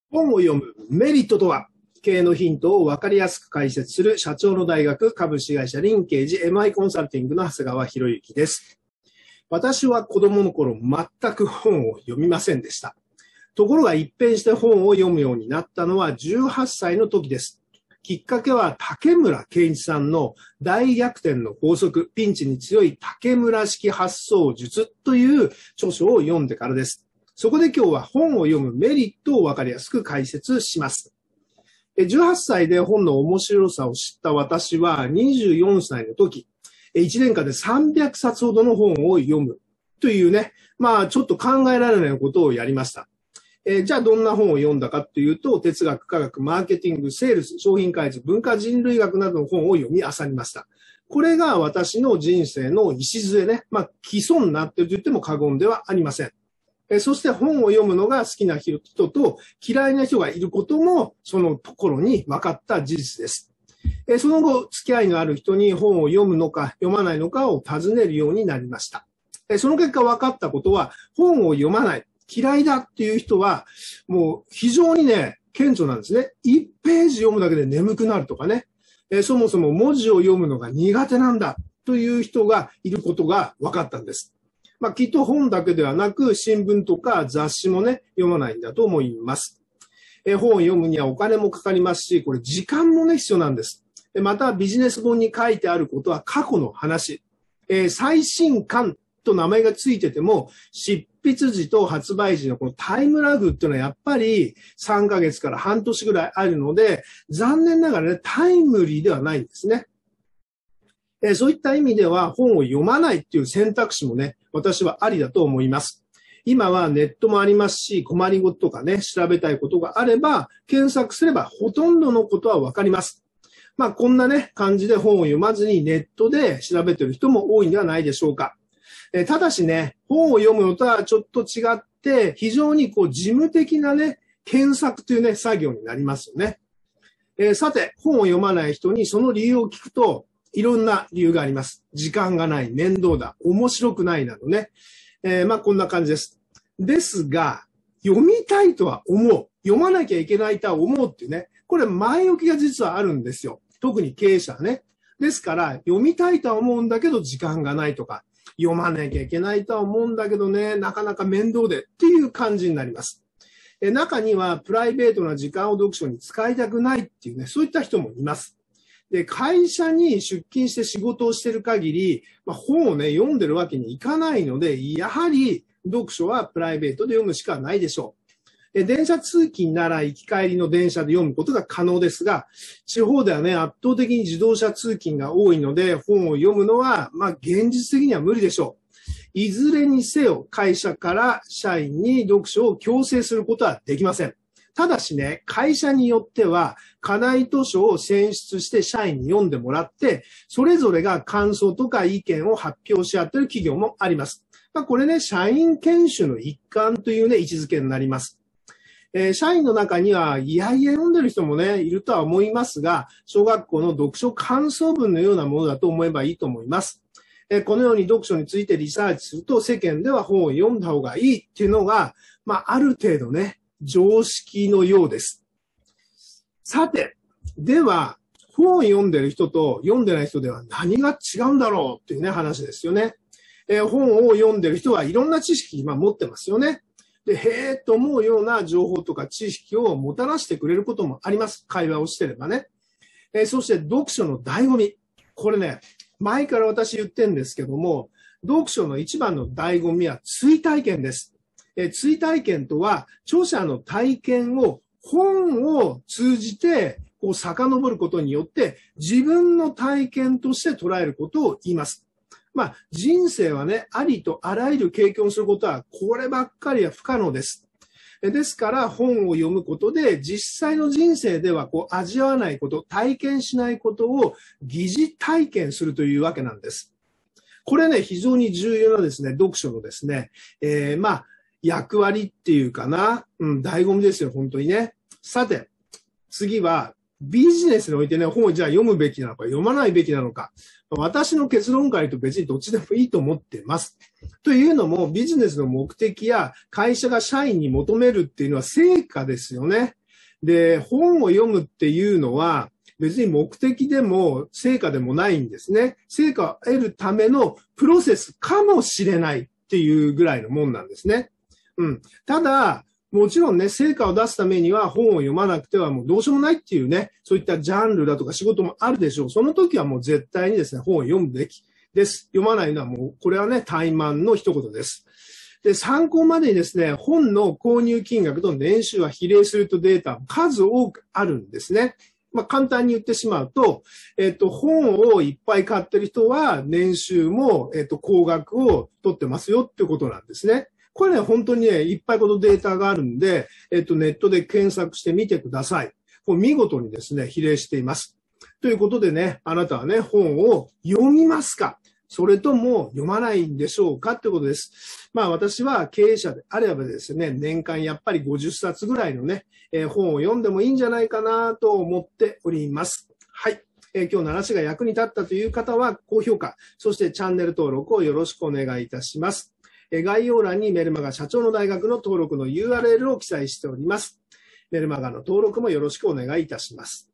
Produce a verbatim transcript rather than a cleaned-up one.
本を読むメリットとは、経営のヒントを分かりやすく解説する社長の大学株式会社リンケージ エムアイ コンサルティングの長谷川博之です。私は子供の頃全く本を読みませんでした。ところが一変して本を読むようになったのはじゅうはっさいの時です。きっかけは竹村健一さんの大逆転の法則、ピンチに強い竹村式発想術という著書を読んでからです。そこで今日は本を読むメリットを分かりやすく解説します。じゅうはっさいで本の面白さを知った私はにじゅうよんさいの時、いちねんかんでさんびゃくさつほどの本を読むというね、まあちょっと考えられないことをやりました。えー、じゃあどんな本を読んだかというと、哲学、科学、マーケティング、セールス、商品開発、文化人類学などの本を読み漁りました。これが私の人生の礎ね、まあ基礎になっていると言っても過言ではありません。えそして本を読むのが好きな人と嫌いな人がいることもそのところに分かった事実です。えその後、付き合いのある人に本を読むのか読まないのかを尋ねるようになりました。えその結果分かったことは、本を読まない、嫌いだっていう人はもう非常にね、顕著なんですね。いちページ読むだけで眠くなるとかね。えそもそも文字を読むのが苦手なんだという人がいることが分かったんです。まあ、きっと本だけではなく、新聞とか雑誌もね、読まないんだと思います。え本を読むにはお金もかかりますし、これ時間もね、必要なんです。また、ビジネス本に書いてあることは過去の話。えー、最新刊と名前がついてても、執筆時と発売時のこのタイムラグっていうのはやっぱりさんかげつから半年ぐらいあるので、残念ながらね、タイムリーではないんですね。えー、そういった意味では本を読まないっていう選択肢もね、私はありだと思います。今はネットもありますし、困りごととかね、調べたいことがあれば、検索すればほとんどのことはわかります。まあ、こんなね、感じで本を読まずにネットで調べている人も多いんではないでしょうか。えー、ただしね、本を読むのとはちょっと違って、非常にこう事務的なね、検索というね、作業になりますよね。えー、さて、本を読まない人にその理由を聞くと、いろんな理由があります。時間がない、面倒だ、面白くないなどね。えー、まあこんな感じです。ですが、読みたいとは思う。読まなきゃいけないとは思うっていうね。これ前置きが実はあるんですよ。特に経営者はね。ですから、読みたいとは思うんだけど時間がないとか、読まなきゃいけないとは思うんだけどね、なかなか面倒でっていう感じになります。え中にはプライベートな時間を読書に使いたくないっていうね、そういった人もいます。で、会社に出勤して仕事をしている限り、まあ、本をね、読んでるわけにいかないので、やはり読書はプライベートで読むしかないでしょう。で、電車通勤なら行き帰りの電車で読むことが可能ですが、地方ではね、圧倒的に自動車通勤が多いので、本を読むのは、まあ、現実的には無理でしょう。いずれにせよ、会社から社員に読書を強制することはできません。ただしね、会社によっては課題図書を選出して社員に読んでもらって、それぞれが感想とか意見を発表し合っている企業もあります。まあ、これね、社員研修の一環というね、位置づけになります。えー、社員の中には、いやいや読んでる人もね、いるとは思いますが、小学校の読書感想文のようなものだと思えばいいと思います。えー、このように読書についてリサーチすると、世間では本を読んだ方がいいっていうのが、まあ、ある程度ね、常識のようです。さて、では、本を読んでる人と読んでない人では何が違うんだろうっていうね、話ですよね。えー、本を読んでる人はいろんな知識今持ってますよね。で、へーと思うような情報とか知識をもたらしてくれることもあります。会話をしてればね。えー、そして読書の醍醐味。これね、前から私言ってるんですけども、読書の一番の醍醐味は追体験です。え追体験とは、著者の体験を本を通じてこう遡ることによって自分の体験として捉えることを言います。まあ、人生はね、ありとあらゆる経験をすることはこればっかりは不可能です。ですから本を読むことで実際の人生ではこう味わわないこと、体験しないことを疑似体験するというわけなんです。これね、非常に重要なですね、読書のですね、えー、まあ、役割っていうかな、うん、醍醐味ですよ、本当にね。さて、次は、ビジネスにおいてね、本をじゃあ読むべきなのか、読まないべきなのか。私の結論から言うと別にどっちでもいいと思っています。というのも、ビジネスの目的や会社が社員に求めるっていうのは成果ですよね。 で、本を読むっていうのは、別に目的でも成果でもないんですね。成果を得るためのプロセスかもしれないっていうぐらいのもんなんですね。うん。ただ、もちろんね、成果を出すためには本を読まなくてはもうどうしようもないっていうね、そういったジャンルだとか仕事もあるでしょう。その時はもう絶対にですね、本を読むべきです。読まないのはもう、これはね、怠慢の一言です。で、参考までにですね、本の購入金額と年収は比例するとデータ数多くあるんですね。まあ、簡単に言ってしまうと、えっと、本をいっぱい買ってる人は年収も、えっと、高額を取ってますよっていうことなんですね。これね、本当にね、いっぱいこのデータがあるんで、えっと、ネットで検索してみてください。これ見事にですね、比例しています。ということでね、あなたはね、本を読みますか？それとも読まないんでしょうかってことです。まあ私は経営者であればですね、年間やっぱりごじゅっさつぐらいのね、えー、本を読んでもいいんじゃないかなと思っております。はい。えー、今日の話が役に立ったという方は高評価、そしてチャンネル登録をよろしくお願いいたします。えー、概要欄にメルマガ社長の大学の登録の ユーアールエル を記載しております。メルマガの登録もよろしくお願いいたします。